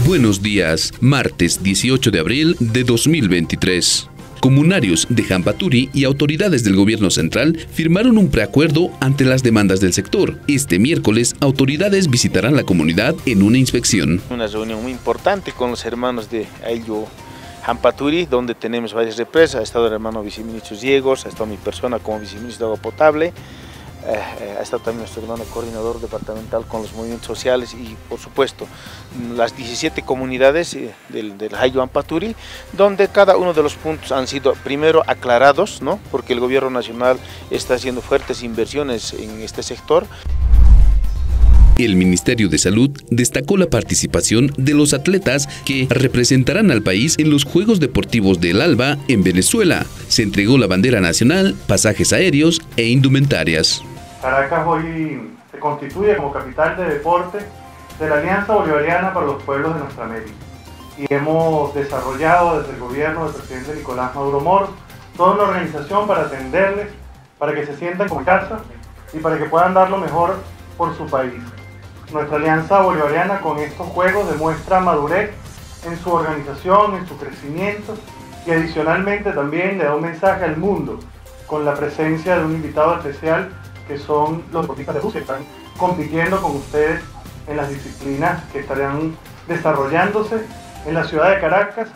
Buenos días, martes 18 de abril de 2023. Comunarios de Jampaturi y autoridades del gobierno central firmaron un preacuerdo ante las demandas del sector. Este miércoles, autoridades visitarán la comunidad en una inspección. Una reunión muy importante con los hermanos de Ayllu Jampaturi, donde tenemos varias represas. Ha estado el hermano viceministro Diegos, ha estado mi persona como viceministro de Agua Potable, ha estado también nuestro hermano coordinador departamental con los movimientos sociales y, por supuesto, las 17 comunidades del Ayllu Jampaturi, donde cada uno de los puntos han sido primero aclarados, ¿no? Porque el gobierno nacional está haciendo fuertes inversiones en este sector. El Ministerio de Salud destacó la participación de los atletas que representarán al país en los Juegos Deportivos del Alba en Venezuela. Se entregó la bandera nacional, pasajes aéreos e indumentarias. Caracas hoy se constituye como capital de deporte de la Alianza Bolivariana para los Pueblos de nuestra América. Y hemos desarrollado desde el gobierno del presidente Nicolás Maduro Moros toda una organización para atenderles, para que se sientan como en casa y para que puedan dar lo mejor por su país. Nuestra Alianza Bolivariana con estos Juegos demuestra madurez en su organización, en su crecimiento y adicionalmente también le da un mensaje al mundo con la presencia de un invitado especial que son los deportistas de Rusia que están compitiendo con ustedes en las disciplinas que estarán desarrollándose en la ciudad de Caracas.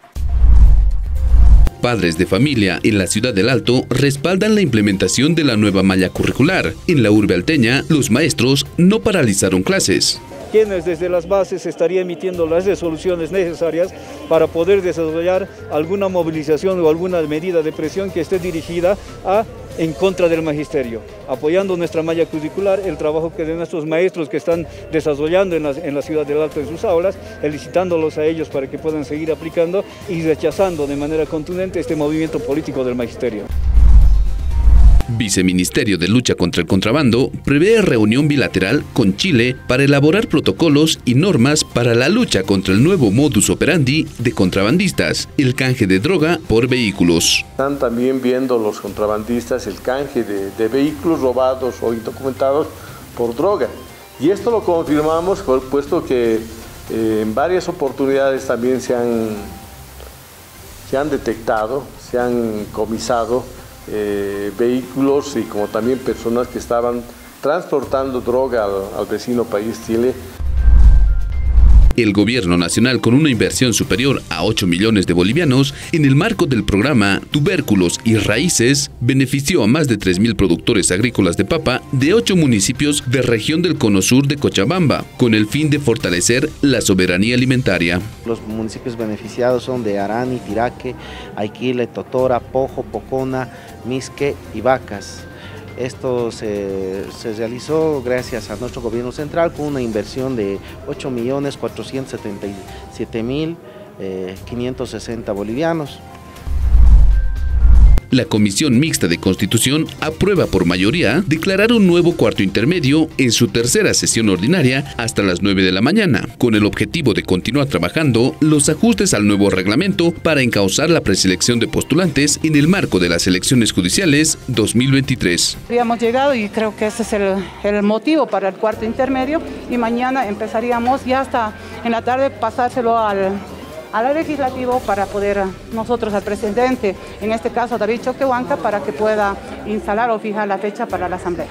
Padres de familia en la ciudad del Alto respaldan la implementación de la nueva malla curricular. En la urbe alteña, los maestros no paralizaron clases. Quienes desde las bases estarían emitiendo las resoluciones necesarias para poder desarrollar alguna movilización o alguna medida de presión que esté dirigida en contra del magisterio, apoyando nuestra malla curricular, el trabajo que de nuestros maestros que están desarrollando en la ciudad del Alto en sus aulas, felicitándolos a ellos para que puedan seguir aplicando y rechazando de manera contundente este movimiento político del magisterio. Viceministerio de Lucha contra el Contrabando prevé reunión bilateral con Chile para elaborar protocolos y normas para la lucha contra el nuevo modus operandi de contrabandistas, el canje de droga por vehículos. Están también viendo los contrabandistas el canje de vehículos robados o indocumentados por droga. Y esto lo confirmamos puesto que en varias oportunidades también se han detectado, se han comisado vehículos y como también personas que estaban transportando droga al vecino país Chile. El gobierno nacional, con una inversión superior a 8 millones de bolivianos, en el marco del programa Tubérculos y Raíces, benefició a más de 3.000 productores agrícolas de papa de 8 municipios de región del Cono Sur de Cochabamba, con el fin de fortalecer la soberanía alimentaria. Los municipios beneficiados son de Arani, Tiraque, Aiquile, Totora, Pojo, Pocona, Misque y Vacas. Esto se realizó gracias a nuestro gobierno central con una inversión de 8.477.560 bolivianos. La Comisión Mixta de Constitución aprueba por mayoría declarar un nuevo cuarto intermedio en su tercera sesión ordinaria hasta las 9 de la mañana, con el objetivo de continuar trabajando los ajustes al nuevo reglamento para encauzar la preselección de postulantes en el marco de las elecciones judiciales 2023. Habíamos llegado y creo que ese es el motivo para el cuarto intermedio y mañana empezaríamos ya hasta en la tarde pasárselo al legislativo para poder nosotros al presidente, en este caso David Choquehuanca, para que pueda instalar o fijar la fecha para la asamblea.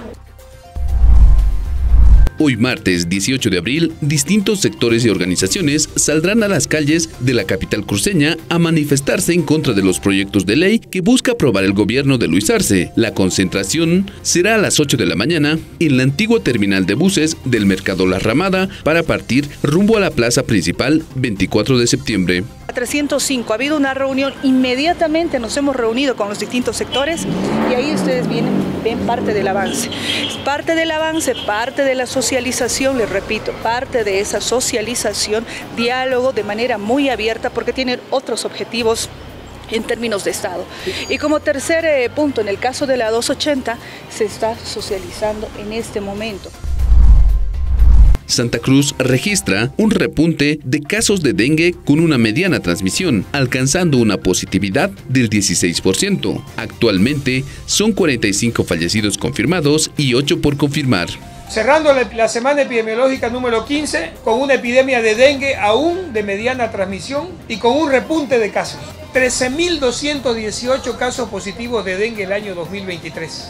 Hoy martes 18 de abril, distintos sectores y organizaciones saldrán a las calles de la capital cruceña a manifestarse en contra de los proyectos de ley que busca aprobar el gobierno de Luis Arce. La concentración será a las 8 de la mañana en la antigua terminal de buses del Mercado La Ramada para partir rumbo a la plaza principal 24 de septiembre. 305, ha habido una reunión, inmediatamente nos hemos reunido con los distintos sectores y ahí ustedes ven parte del avance. Parte del avance, parte de la socialización, les repito, parte de esa socialización, diálogo de manera muy abierta porque tienen otros objetivos en términos de Estado. Y como tercer punto, en el caso de la 280, se está socializando en este momento. Santa Cruz registra un repunte de casos de dengue con una mediana transmisión, alcanzando una positividad del 16%. Actualmente son 45 fallecidos confirmados y 8 por confirmar. cerrando la semana epidemiológica número 15 con una epidemia de dengue aún de mediana transmisión y con un repunte de casos. 13.218 casos positivos de dengue el año 2023.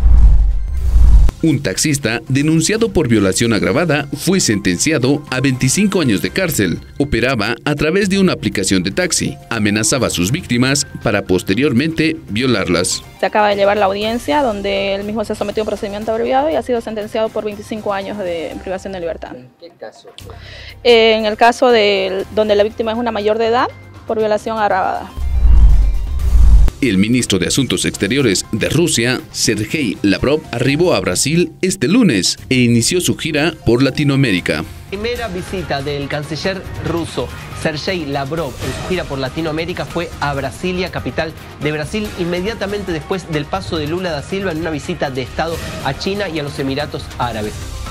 Un taxista, denunciado por violación agravada, fue sentenciado a 25 años de cárcel. Operaba a través de una aplicación de taxi. Amenazaba a sus víctimas para posteriormente violarlas. Se acaba de llevar la audiencia donde él mismo se sometió a un procedimiento abreviado y ha sido sentenciado por 25 años de privación de libertad. ¿En qué caso? En el caso donde la víctima es una mayor de edad por violación agravada. El ministro de Asuntos Exteriores de Rusia, Sergei Lavrov, arribó a Brasil este lunes e inició su gira por Latinoamérica. Primera visita del canciller ruso Sergei Lavrov en su gira por Latinoamérica fue a Brasilia, capital de Brasil, inmediatamente después del paso de Lula da Silva en una visita de Estado a China y a los Emiratos Árabes.